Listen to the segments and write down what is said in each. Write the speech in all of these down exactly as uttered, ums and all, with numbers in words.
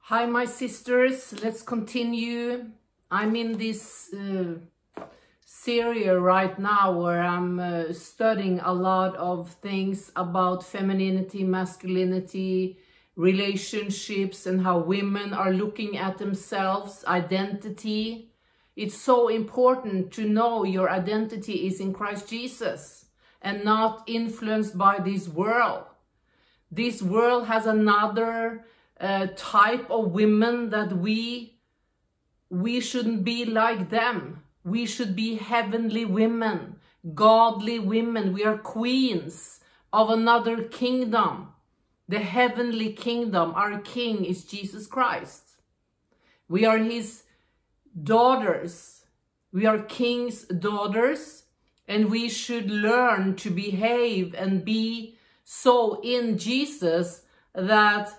Hi, my sisters. Let's continue. I'm in this uh, series right now where I'm uh, studying a lot of things about femininity, masculinity, relationships, and how women are looking at themselves, identity. It's so important to know your identity is in Christ Jesus and not influenced by this world. This world has another uh, type of women that we we shouldn't be like them. We should be heavenly women, godly women. We are queens of another kingdom, the heavenly kingdom. Our king is Jesus Christ. We are his daughters. We are king's daughters, and we should learn to behave and be so in Jesus that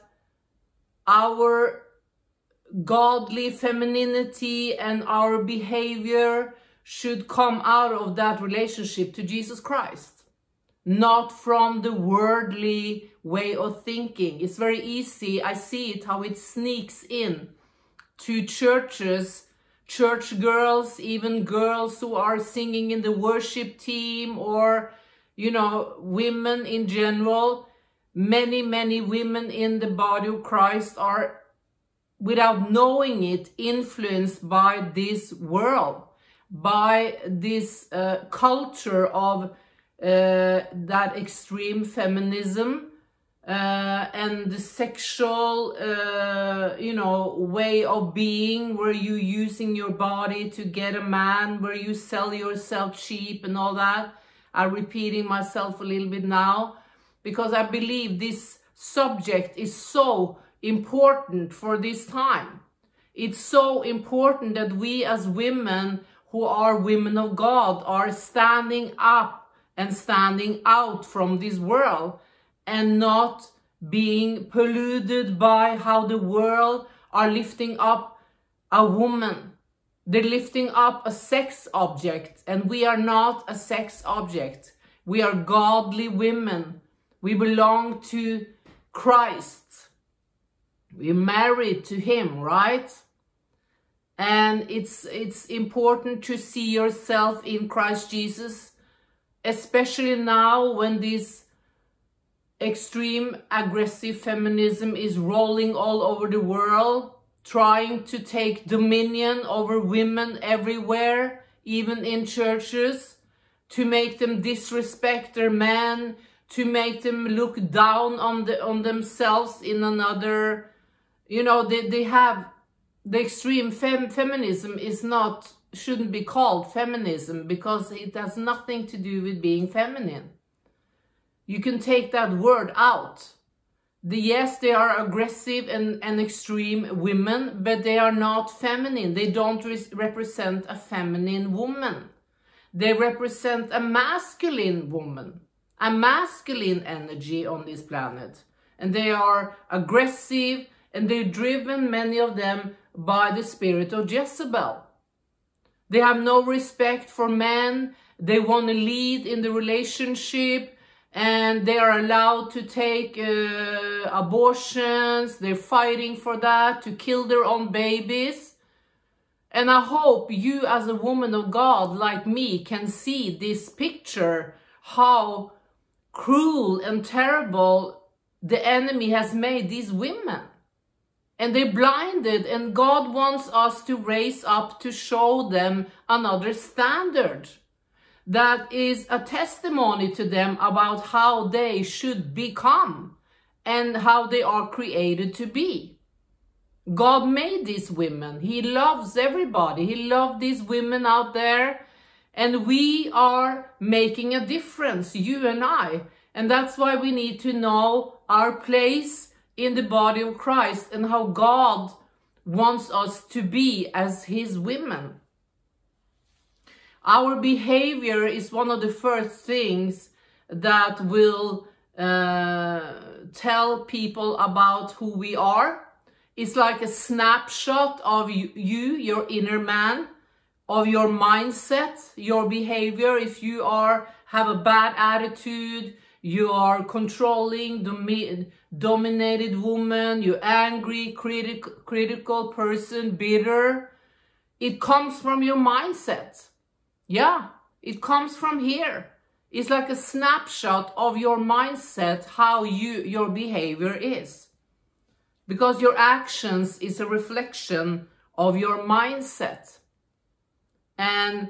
our godly femininity and our behavior should come out of that relationship to Jesus Christ, not from the worldly way of thinking. It's very easy. I see it, how it sneaks in to churches, church girls, even girls who are singing in the worship team, or, you know, women in general. Many, many women in the body of Christ are, without knowing it, influenced by this world, by this uh, culture of uh, that extreme feminism uh, and the sexual, uh, you know, way of being, where you using your body to get a man, where you sell yourself cheap and all that. I'm repeating myself a little bit now, because I believe this subject is so important for this time. It's so important that we as women who are women of God are standing up and standing out from this world and not being polluted by how the world are lifting up a woman. They're lifting up a sex object, and we are not a sex object. We are godly women. We belong to Christ. We're married to him, right? And it's it's important to see yourself in Christ Jesus, especially now when this extreme aggressive feminism is rolling all over the world, trying to take dominion over women everywhere, even in churches, to make them disrespect their men, to make them look down on the on themselves in another. You know, they, they have the extreme fem, feminism is not, shouldn't be called feminism, because it has nothing to do with being feminine. You can take that word out. The, yes, they are aggressive and, and extreme women, but they are not feminine. They don't re represent a feminine woman. They represent a masculine woman, a masculine energy on this planet. And they are aggressive, and they're driven, many of them, by the spirit of Jezebel. They have no respect for men. They want to lead in the relationship, and they are allowed to take uh, abortions. They're fighting for that, to kill their own babies. And I hope you, as a woman of God like me, can see this picture, how cruel and terrible the enemy has made these women. And they're blinded, and God wants us to raise up to show them another standard that is a testimony to them about how they should become and how they are created to be. God made these women. He loves everybody. He loved these women out there, and we are making a difference, you and I. And that's why we need to know our place in the body of Christ and how God wants us to be as his women. Our behavior is one of the first things that will uh, tell people about who we are. It's like a snapshot of you, you, your inner man, of your mindset, your behavior. If you are have a bad attitude, you are controlling, domi dominated woman, you angry, critic, critical person, bitter. It comes from your mindset. Yeah, it comes from here. It's like a snapshot of your mindset, how you your behavior is. Because your actions is a reflection of your mindset. And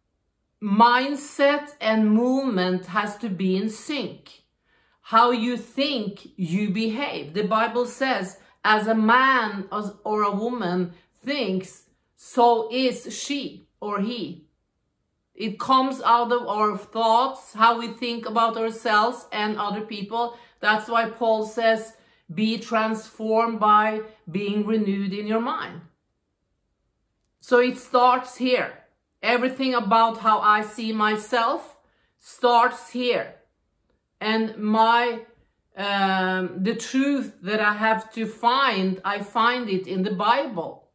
mindset and movement has to be in sync. How you think, you behave. The Bible says, as a man or a woman thinks, so is she or he. It comes out of our thoughts, how we think about ourselves and other people. That's why Paul says, be transformed by being renewed in your mind. So it starts here. Everything about how I see myself starts here. And my, um, the truth that I have to find, I find it in the Bible.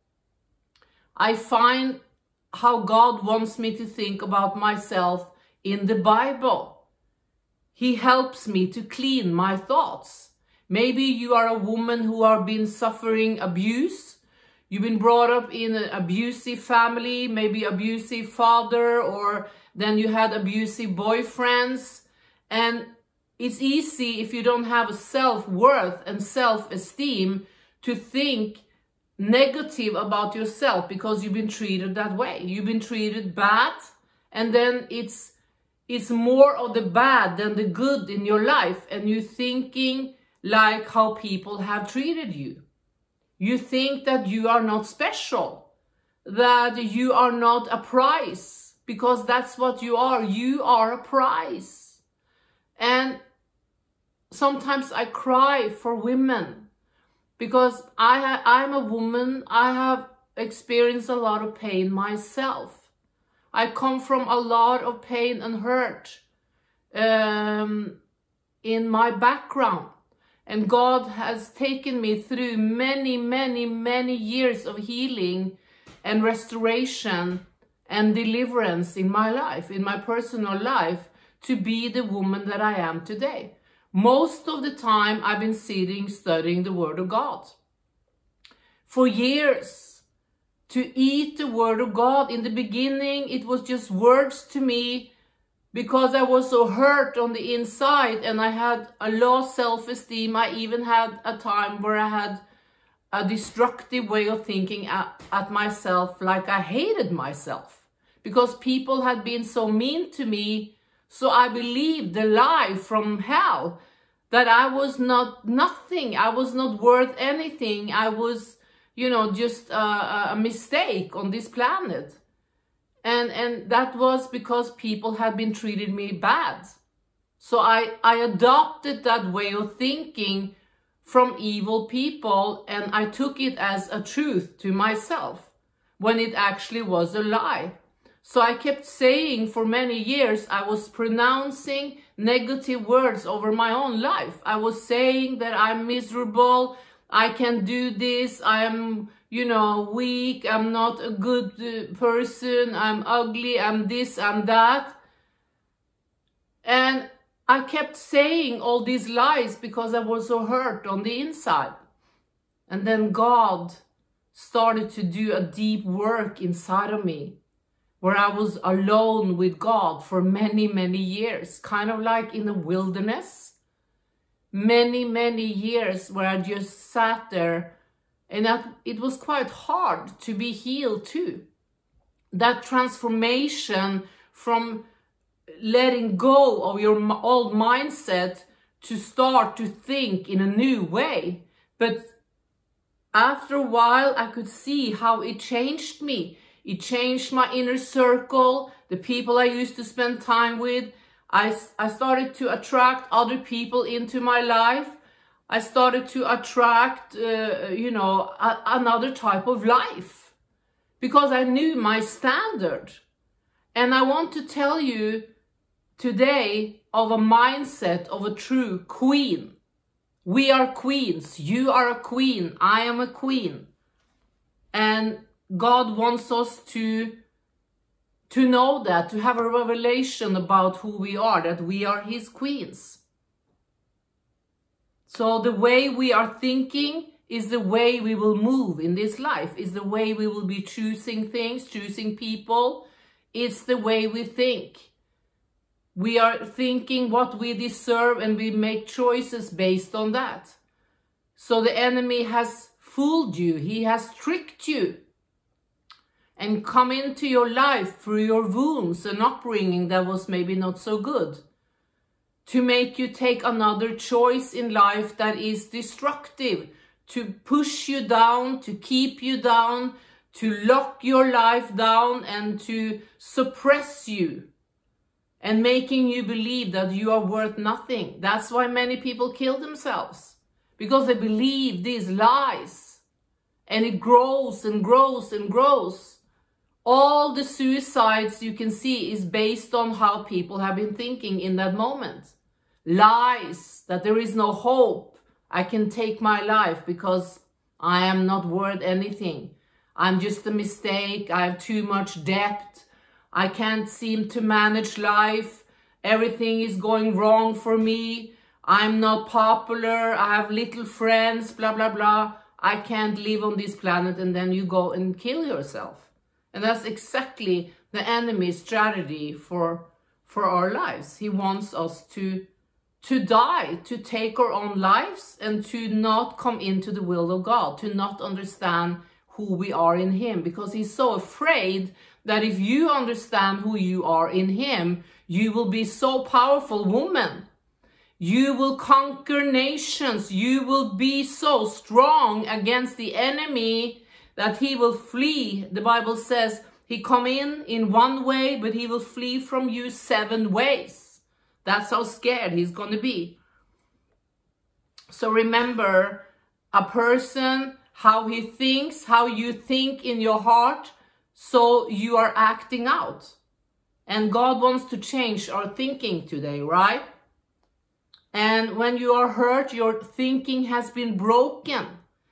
I find how God wants me to think about myself in the Bible. He helps me to clean my thoughts. Maybe you are a woman who have been suffering abuse. You've been brought up in an abusive family, maybe abusive father, or then you had abusive boyfriends. And it's easy if you don't have a self-worth and self-esteem to think negative about yourself because you've been treated that way. You've been treated bad, and then it's it's more of the bad than the good in your life, and you're thinking like how people have treated you. You think that you are not special, that you are not a prize, because that's what you are. You are a prize. And sometimes I cry for women. Because I ha I'm a woman, I have experienced a lot of pain myself. I come from a lot of pain and hurt um, in my background. And God has taken me through many, many, many years of healing and restoration and deliverance in my life, in my personal life, to be the woman that I am today. Most of the time, I've been sitting, studying the Word of God. For years, to eat the Word of God. In the beginning, it was just words to me because I was so hurt on the inside and I had a low self-esteem. I even had a time where I had a destructive way of thinking at, at myself, like I hated myself because people had been so mean to me. So I believed the lie from hell that I was not nothing. I was not worth anything. I was, you know, just a, a mistake on this planet. And, and that was because people had been treating me bad. So I, I adopted that way of thinking from evil people, and I took it as a truth to myself when it actually was a lie. So I kept saying for many years, I was pronouncing negative words over my own life. I was saying that I'm miserable, I can't do this, I am, you know, weak, I'm not a good uh, person, I'm ugly, I'm this, I'm that. And I kept saying all these lies because I was so hurt on the inside. And then God started to do a deep work inside of me, where I was alone with God for many, many years, kind of like in the wilderness. Many, many years where I just sat there, and that it was quite hard to be healed too. That transformation from letting go of your old mindset to start to think in a new way. But after a while, I could see how it changed me. It changed my inner circle, the people I used to spend time with. I, I started to attract other people into my life. I started to attract, uh, you know, a, another type of life because I knew my standard. And I want to tell you today of a mindset of a true queen. We are queens. You are a queen. I am a queen. And God wants us to, to know that, to have a revelation about who we are, that we are His queens. So the way we are thinking is the way we will move in this life, is the way we will be choosing things, choosing people. It's the way we think. We are thinking what we deserve and we make choices based on that. So the enemy has fooled you. He has tricked you and come into your life through your wounds and upbringing that was maybe not so good, to make you take another choice in life that is destructive, to push you down, to keep you down, to lock your life down and to suppress you and making you believe that you are worth nothing. That's why many people kill themselves, because they believe these lies, and it grows and grows and grows. All the suicides you can see is based on how people have been thinking in that moment. Lies, that there is no hope. I can take my life because I am not worth anything. I'm just a mistake. I have too much debt. I can't seem to manage life. Everything is going wrong for me. I'm not popular. I have little friends, blah, blah, blah. I can't live on this planet. And then you go and kill yourself. And that's exactly the enemy's strategy for, for our lives. He wants us to to die, to take our own lives, and to not come into the will of God, to not understand who we are in him, because he's so afraid that if you understand who you are in him, you will be so powerful, woman. You will conquer nations. You will be so strong against the enemy that he will flee. The Bible says he come in in one way, but he will flee from you seven ways. That's how scared he's going to be. So remember, a person, how he thinks, how you think in your heart, so you are acting out. And God wants to change our thinking today, right? And when you are hurt, your thinking has been broken.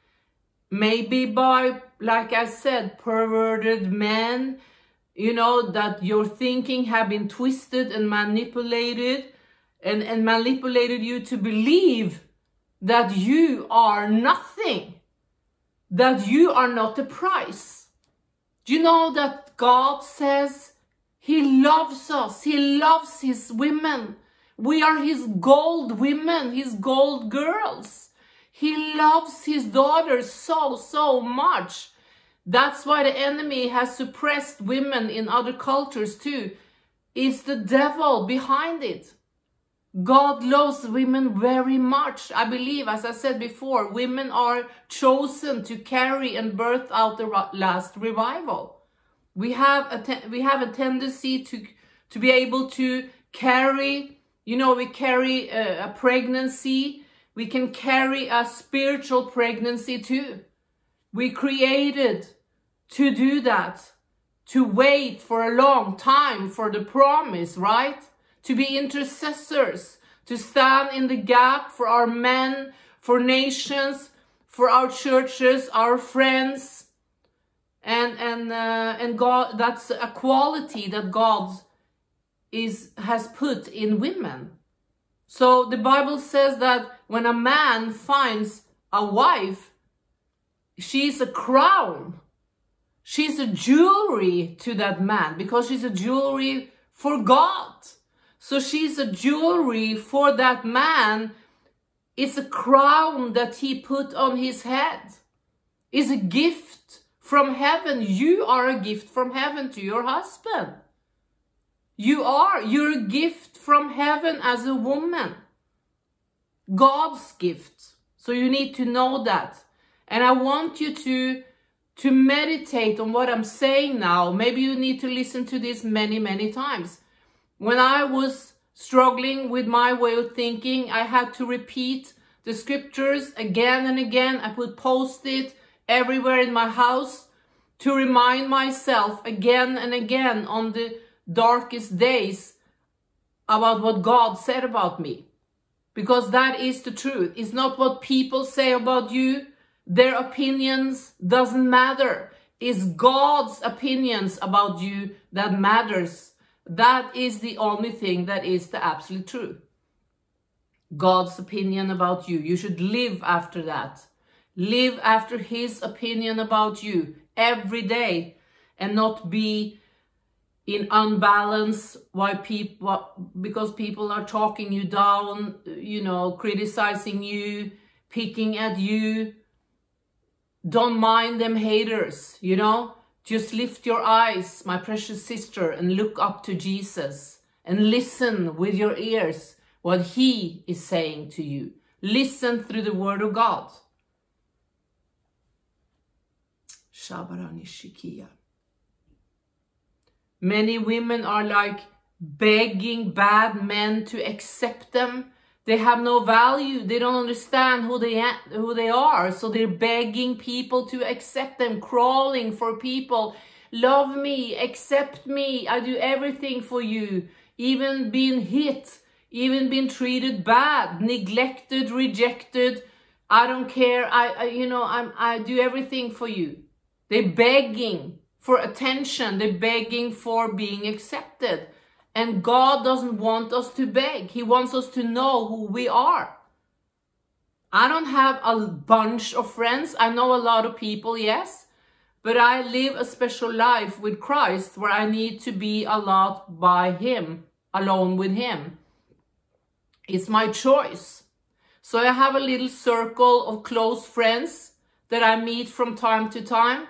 Maybe by, like I said, perverted men, you know, that your thinking have been twisted and manipulated and, and manipulated you to believe that you are nothing, that you are not the prize. Do you know that God says he loves us, he loves his women. We are his gold women, his gold girls. He loves his daughters so, so much. That's why the enemy has suppressed women in other cultures too. It's the devil behind it. God loves women very much. I believe, as I said before, women are chosen to carry and birth out the last revival. We have a, we have a tendency to, to be able to carry, you know, we carry a, a pregnancy. We can carry a spiritual pregnancy too. We created to do that, to wait for a long time for the promise, right? To be intercessors, to stand in the gap for our men, for nations, for our churches, our friends. And, and, uh, and God, that's a quality that God is, has put in women. So the Bible says that when a man finds a wife, she's a crown. She's a jewelry to that man, because she's a jewelry for God. So she's a jewelry for that man. It's a crown that he put on his head. It's a gift from heaven. You are a gift from heaven to your husband. You are. You're a gift from heaven as a woman. God's gift. So you need to know that. And I want you to to meditate on what I'm saying now. Maybe you need to listen to this many, many times. When I was struggling with my way of thinking, I had to repeat the scriptures again and again. I put post-it everywhere in my house to remind myself again and again on the darkest days about what God said about me. Because that is the truth. It's not what people say about you. Their opinions doesn't matter. It's God's opinions about you that matters. That is the only thing that is the absolute truth. God's opinion about you. You should live after that. Live after his opinion about you every day, and not be in unbalance why people, because people are talking you down, you know, criticizing you, picking at you. Don't mind them haters, you know. Just lift your eyes, my precious sister, and look up to Jesus and listen with your ears what he is saying to you. Listen through the word of God. Many women are like begging bad men to accept them. They have no value. They don't understand who they, who they are. So they're begging people to accept them, crawling for people. Love me, accept me. I do everything for you. Even being hit, even being treated bad, neglected, rejected. I don't care. I, I you know, I'm, I do everything for you. They're begging for attention. They're begging for being accepted. And God doesn't want us to beg. He wants us to know who we are. I don't have a bunch of friends. I know a lot of people, yes. But I live a special life with Christ where I need to be a lot by him, alone with him. It's my choice. So I have a little circle of close friends that I meet from time to time.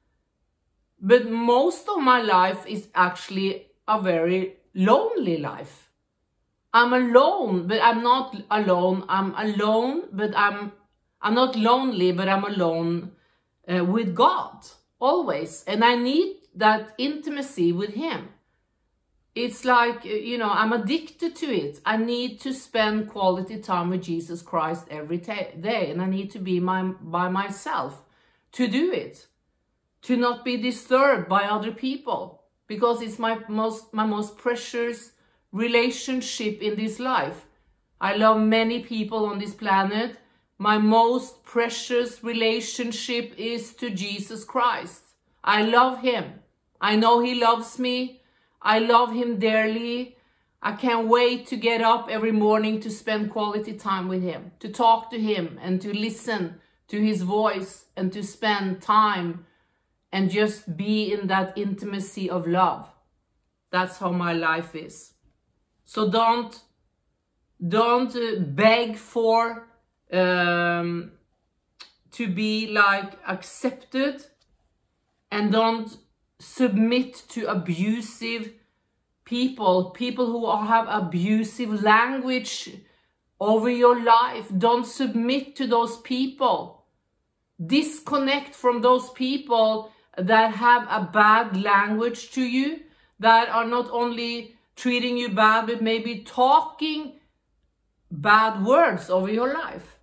But most of my life is actually a very lonely life. I'm alone, but I'm not alone. I'm alone, but I'm I'm not lonely, but I'm alone uh, with God always. And I need that intimacy with him. It's like, you know, I'm addicted to it. I need to spend quality time with Jesus Christ every day. And I need to be my, by myself to do it. To not be disturbed by other people, because it's my most my most precious relationship in this life. I love many people on this planet. My most precious relationship is to Jesus Christ. I love him. I know he loves me. I love him dearly. I can't wait to get up every morning to spend quality time with him, to talk to him and to listen to his voice and to spend time and just be in that intimacy of love. That's how my life is. So don't, don't uh, beg for um, to be like accepted, and don't submit to abusive people, people who have abusive language over your life. Don't submit to those people. Disconnect from those people that have a bad language to you, that are not only treating you bad, but maybe talking bad words over your life.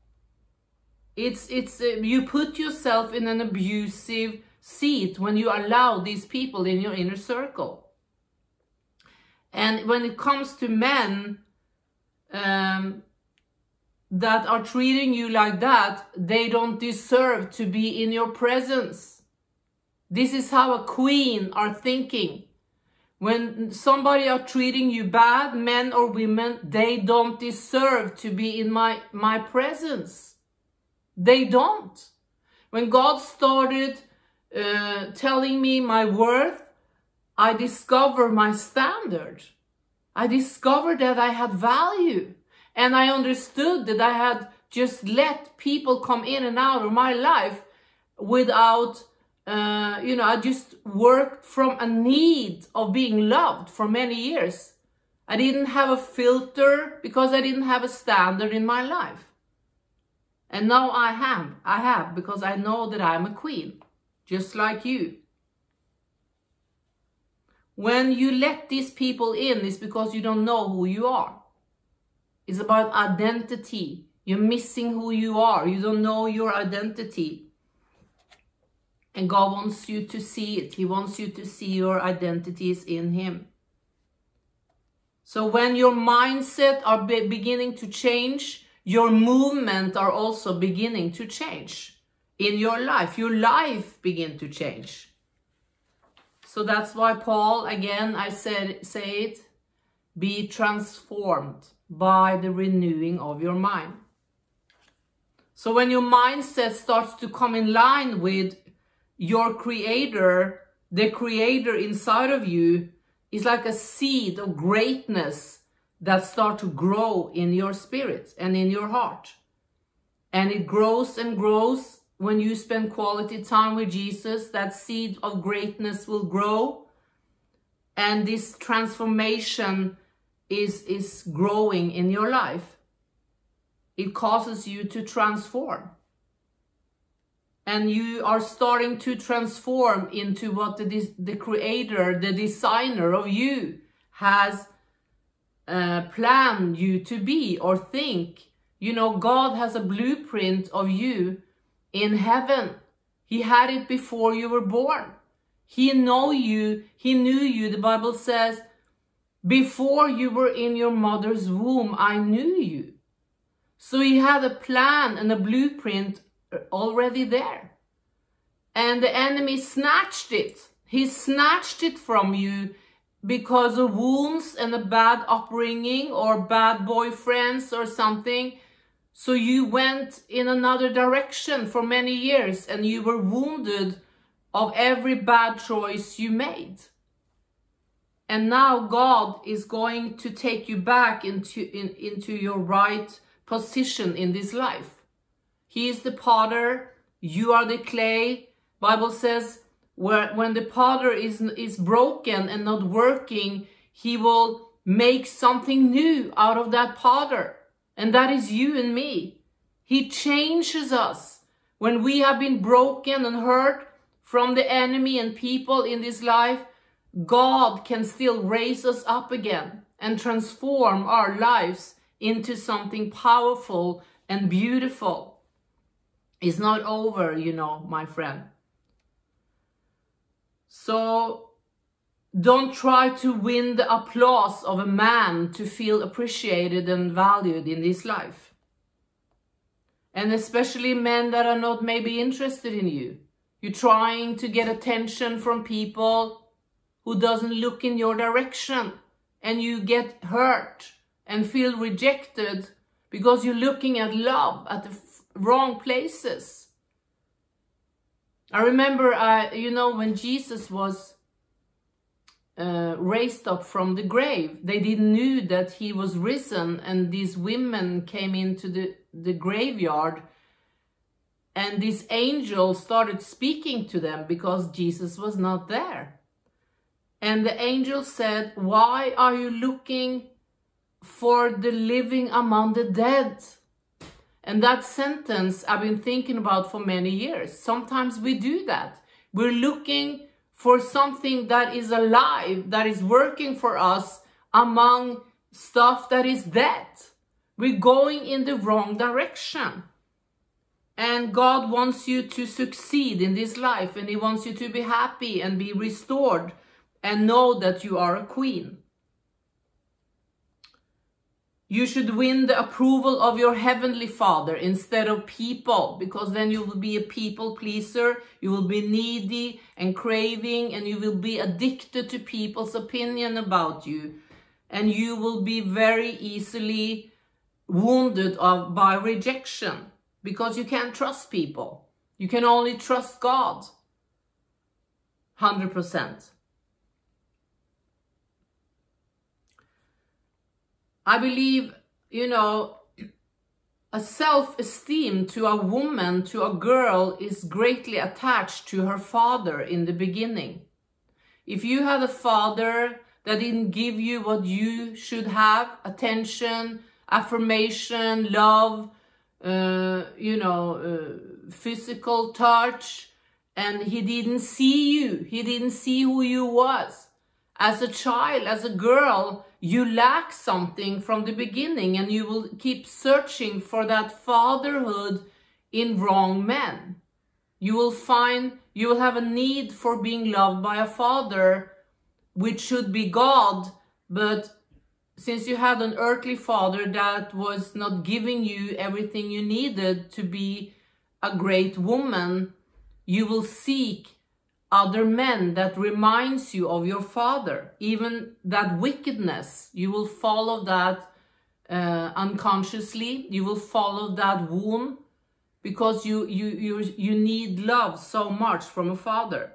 It's, it's, uh, you put yourself in an abusive seat when you allow these people in your inner circle. And when it comes to men um, that are treating you like that, they don't deserve to be in your presence. This is how a queen are thinking. When somebody are treating you bad, men or women, they don't deserve to be in my, my presence. They don't. When God started uh, telling me my worth, I discovered my standard. I discovered that I had value. And I understood that I had just let people come in and out of my life without Uh, you know, I just worked from a need of being loved for many years. I didn't have a filter because I didn't have a standard in my life. And now I have, I have, because I know that I'm a queen, just like you. When you let these people in, it's because you don't know who you are. It's about identity. You're missing who you are. You don't know your identity. And God wants you to see it. He wants you to see your identities in him. So when your mindset are be beginning to change, your movement are also beginning to change in your life. Your life begin to change. So that's why Paul, again, I said, say it, be transformed by the renewing of your mind. So when your mindset starts to come in line with your creator, the creator inside of you is like a seed of greatness that start to grow in your spirit and in your heart. And it grows and grows when you spend quality time with Jesus. That seed of greatness will grow. And this transformation is, is growing in your life. It causes you to transform. And you are starting to transform into what the, the creator, the designer of you has uh, planned you to be or think. You know, God has a blueprint of you in heaven. He had it before you were born. He know you, he knew you. The Bible says, before you were in your mother's womb, I knew you. So he had a plan and a blueprint already there. And the enemy snatched it. He snatched it from you because of wounds and a bad upbringing or bad boyfriends or something. So you went in another direction for many years and you were wounded of every bad choice you made. And now God is going to take you back into, in, into your right position in this life. He is the potter, you are the clay. Bible says where, when the potter is, is broken and not working, he will make something new out of that potter. And that is you and me. He changes us. When we have been broken and hurt from the enemy and people in this life, God can still raise us up again and transform our lives into something powerful and beautiful. It's not over, you know, my friend. So don't try to win the applause of a man to feel appreciated and valued in this life. And especially men that are not maybe interested in you. You're trying to get attention from people who doesn't look in your direction. And you get hurt and feel rejected because you're looking at love at the f wrong places. I remember, uh, you know, when Jesus was uh, raised up from the grave, they didn't knew that he was risen, and these women came into the, the graveyard, and this angel started speaking to them because Jesus was not there. And the angel said, "Why are you looking for the living among the dead?" And that sentence I've been thinking about for many years. Sometimes we do that. We're looking for something that is alive, that is working for us among stuff that is dead. We're going in the wrong direction. And God wants you to succeed in this life, and he wants you to be happy and be restored and know that you are a queen. You should win the approval of your heavenly Father instead of people, because then you will be a people pleaser, you will be needy and craving, and you will be addicted to people's opinion about you. And you will be very easily wounded of, by rejection, because you can't trust people. You can only trust God, one hundred percent. I believe, you know, a self-esteem to a woman, to a girl, is greatly attached to her father in the beginning. If you had a father that didn't give you what you should have, attention, affirmation, love, uh, you know, uh, physical touch, and he didn't see you, he didn't see who you was. As a child, as a girl, you lack something from the beginning, and you will keep searching for that fatherhood in wrong men. You will find, you will have a need for being loved by a father, which should be God, but since you had an earthly father that was not giving you everything you needed to be a great woman, you will seek other men that reminds you of your father. Even that wickedness, you will follow that uh, unconsciously. You will follow that wound because you, you, you, you need love so much from a father.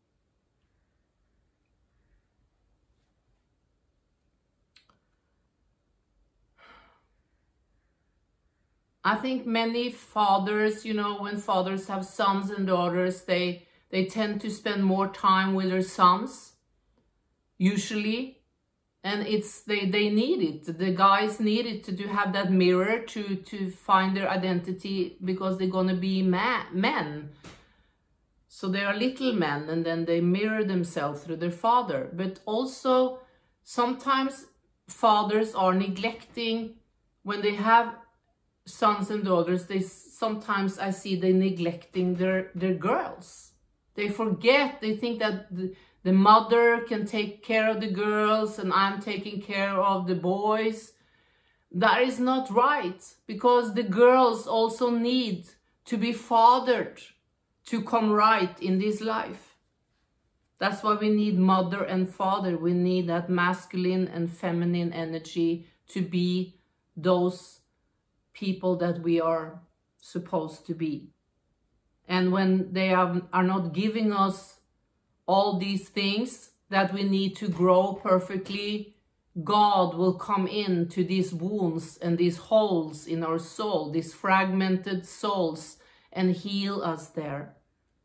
I think many fathers, you know, when fathers have sons and daughters, they, they tend to spend more time with their sons, usually. And it's they, they need it. The guys need it to, to have that mirror to, to find their identity, because they're going to be ma men. So they are little men, and then they mirror themselves through their father. But also, sometimes fathers are neglecting, when they have sons and daughters, they sometimes I see they neglecting their, their girls. They forget, they think that the, the mother can take care of the girls and I'm taking care of the boys. That is not right, because the girls also need to be fathered to come right in this life. That's why we need mother and father. We need that masculine and feminine energy to be those people that we are supposed to be. And when they have, are not giving us all these things that we need to grow perfectly, God will come into these wounds and these holes in our soul, these fragmented souls, and heal us there.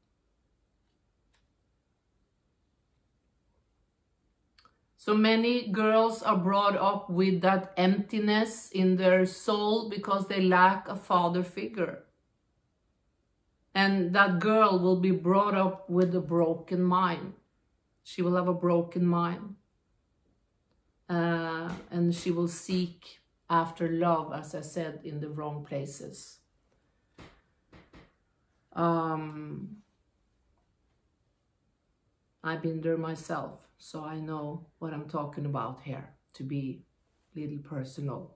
So many girls are brought up with that emptiness in their soul because they lack a father figure. And that girl will be brought up with a broken mind. She will have a broken mind. Uh, and she will seek after love, as I said, in the wrong places. Um, I've been there myself. So I know what I'm talking about here, to be a little personal.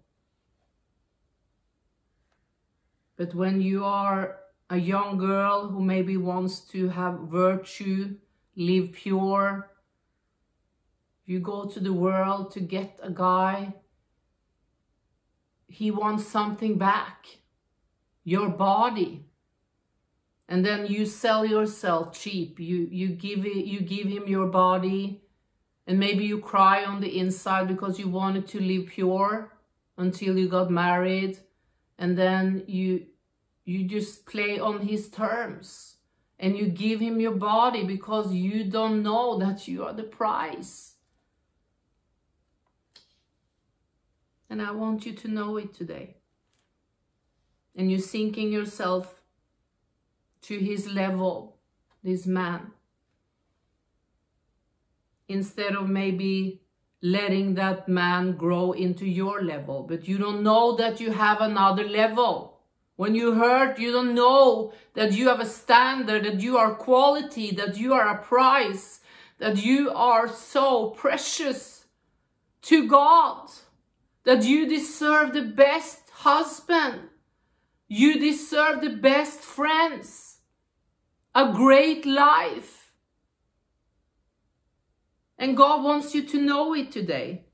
But when you are a young girl who maybe wants to have virtue, live pure, you go to the world to get a guy, he wants something back, your body. And then you sell yourself cheap. You, you, give it, you give him your body. And maybe you cry on the inside because you wanted to live pure until you got married. And then you, you just play on his terms. And you give him your body because you don't know that you are the prize. And I want you to know it today. And you're sinking yourself to his level, this man. Instead of maybe letting that man grow into your level. But you don't know that you have another level. When you hurt, you don't know that you have a standard, that you are quality, that you are a prize, that you are so precious to God, that you deserve the best husband. You deserve the best friends, a great life. And God wants you to know it today.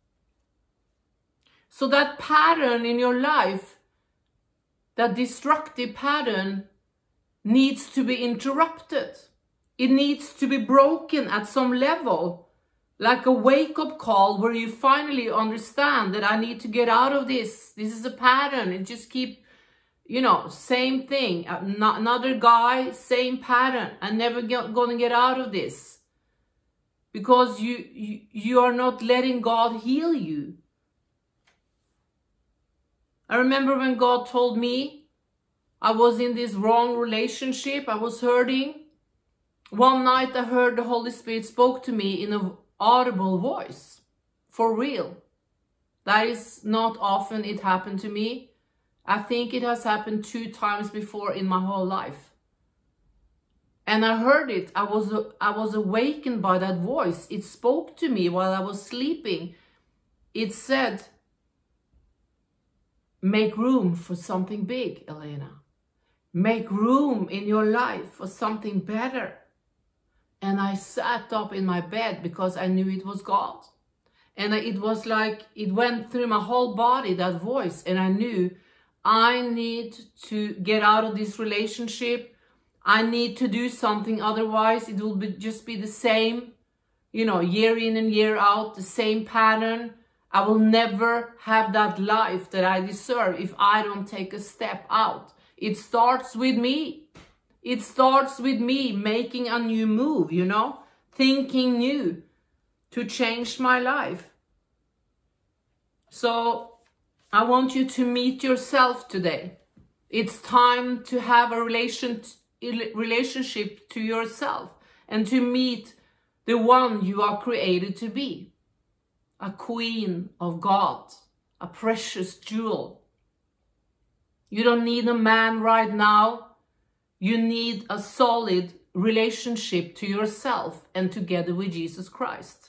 So that pattern in your life, that destructive pattern, needs to be interrupted. It needs to be broken at some level. Like a wake-up call where you finally understand that I need to get out of this. This is a pattern. It just keep, you know, same thing. Another guy, same pattern. I'm never get, gonna get out of this. Because you, you, you are not letting God heal you. I remember when God told me I was in this wrong relationship, I was hurting. One night I heard the Holy Spirit spoke to me in an audible voice. For real. That is not often it happened to me. I think it has happened two times before in my whole life. And I heard it. I was, I was awakened by that voice. It spoke to me while I was sleeping. It said, make room for something big, Elena. Make room in your life for something better. And I sat up in my bed because I knew it was God. And it was like, it went through my whole body, that voice. And I knew I need to get out of this relationship. I need to do something, otherwise it will be, just be the same, you know, year in and year out, the same pattern. I will never have that life that I deserve if I don't take a step out. It starts with me. It starts with me making a new move, you know, thinking new to change my life. So I want you to meet yourself today. It's time to have a relation, relationship to yourself and to meet the one you are created to be. A queen of God, a precious jewel. You don't need a man right now. You need a solid relationship to yourself and together with Jesus Christ.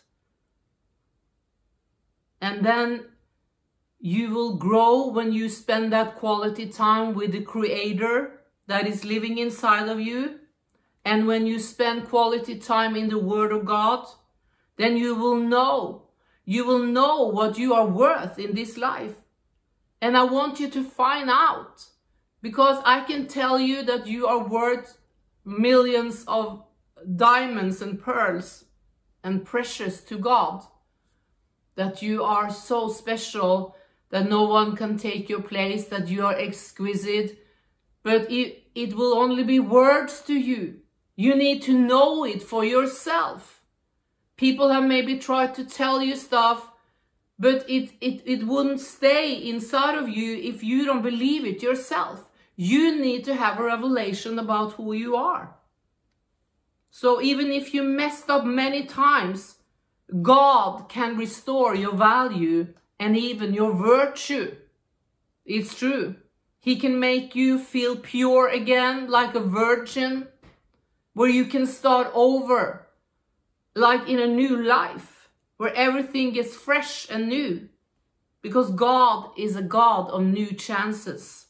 And then you will grow when you spend that quality time with the Creator that is living inside of you. And when you spend quality time in the Word of God, then you will know. You will know what you are worth in this life. And I want you to find out. Because I can tell you that you are worth millions of diamonds and pearls and precious to God. That you are so special that no one can take your place, that you are exquisite. But it, it will only be words to you. You need to know it for yourself. People have maybe tried to tell you stuff, but it, it, it wouldn't stay inside of you if you don't believe it yourself. You need to have a revelation about who you are. So even if you messed up many times, God can restore your value and even your virtue. It's true. He can make you feel pure again, like a virgin, where you can start over. Like in a new life, where everything gets fresh and new. Because God is a God of new chances.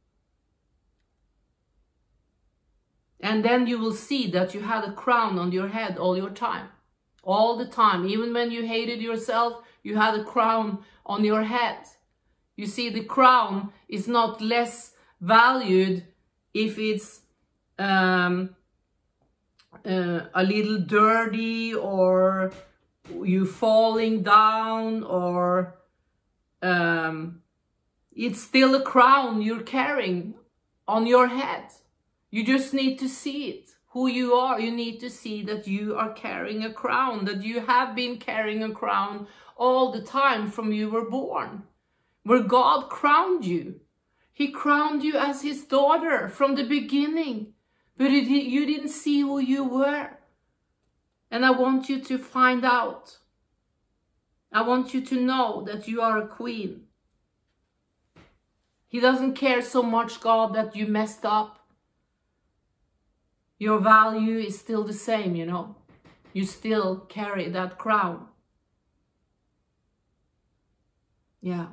And then you will see that you had a crown on your head all your time. All the time. Even when you hated yourself, you had a crown on your head. You see, the crown is not less valued if it's um, uh, a little dirty, or you falling down, or um, it's still a crown you're carrying on your head. You just need to see it, who you are. You need to see that you are carrying a crown, that you have been carrying a crown all the time from you were born, where God crowned you. He crowned you as his daughter from the beginning, but it, you didn't see who you were. And I want you to find out. I want you to know that you are a queen. He doesn't care so much, God, that you messed up. Your value is still the same, you know. You still carry that crown. Yeah.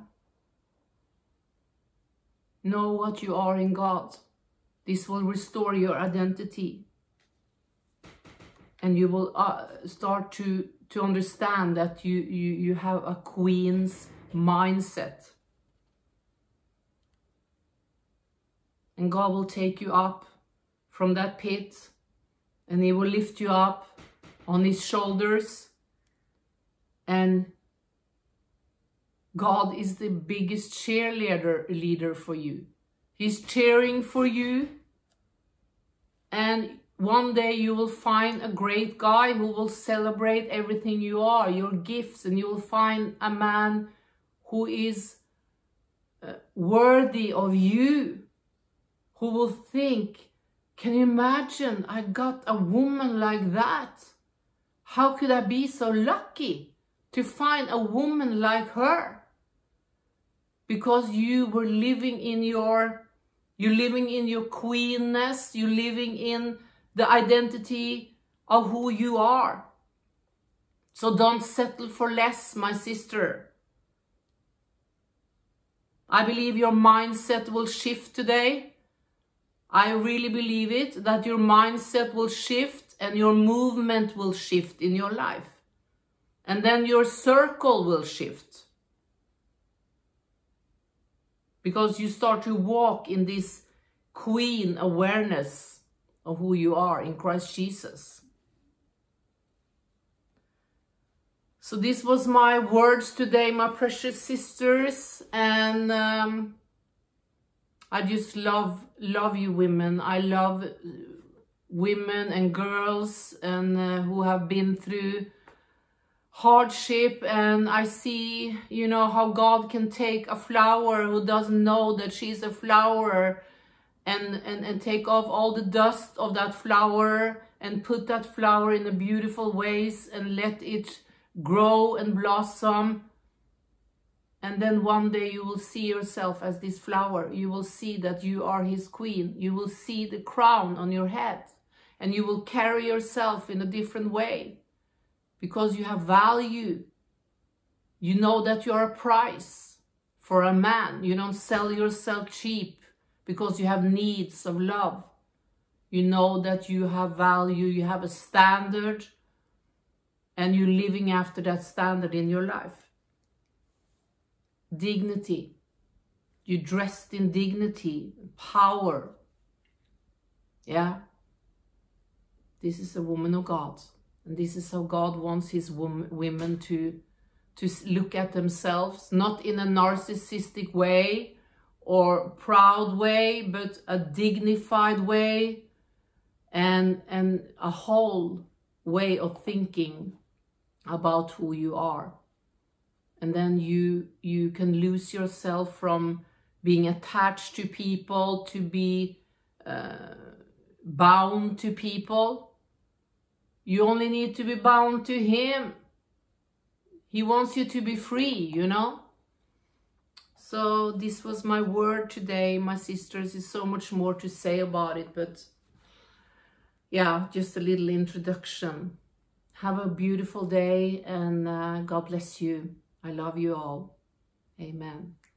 Know what you are in God. This will restore your identity. And you will uh, start to, to understand that you, you, you have a queen's mindset. And God will take you up from that pit. And he will lift you up on his shoulders. And God is the biggest cheerleader leader for you. He's cheering for you. And one day you will find a great guy who will celebrate everything you are, your gifts. And you will find a man who is uh, worthy of you. Who will think, can you imagine, I got a woman like that? How could I be so lucky to find a woman like her? Because you were living in your, you're living in your queenness, you're living in the identity of who you are. So don't settle for less, my sister. I believe your mindset will shift today. I really believe it, that your mindset will shift and your movement will shift in your life. And then your circle will shift. Because you start to walk in this queen awareness of who you are in Christ Jesus. So this was my words today, my precious sisters. And um, I just love, love you women. I love women and girls and uh, who have been through hardship, and I see, you know, how God can take a flower who doesn't know that she's a flower and, and, and take off all the dust of that flower and put that flower in a beautiful ways and let it grow and blossom. And then one day you will see yourself as this flower. You will see that you are his queen. You will see the crown on your head, and you will carry yourself in a different way. Because you have value. You know that you're a price for a man. You don't sell yourself cheap because you have needs of love. You know that you have value, you have a standard, and you're living after that standard in your life. Dignity. You're dressed in dignity, power. Yeah. This is a woman of God. And this is how God wants his women to, to look at themselves, not in a narcissistic way or proud way, but a dignified way and, and a whole way of thinking about who you are. And then you, you can lose yourself from being attached to people, to be uh, bound to people. You only need to be bound to him. He wants you to be free, you know. So this was my word today, my sisters. There's so much more to say about it, but yeah, just a little introduction. Have a beautiful day, and uh, God bless you. I love you all. Amen.